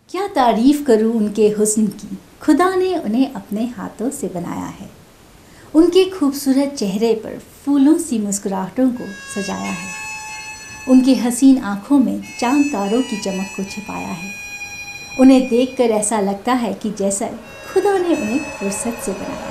क्या तारीफ़ करूं उनके हुस्न की, खुदा ने उन्हें अपने हाथों से बनाया है। उनके खूबसूरत चेहरे पर फूलों सी मुस्कुराहटों को सजाया है। उनकी हसीन आँखों में चांद तारों की चमक को छिपाया है। उन्हें देखकर ऐसा लगता है कि जैसा खुदा ने उन्हें फुर्सत से बनाया।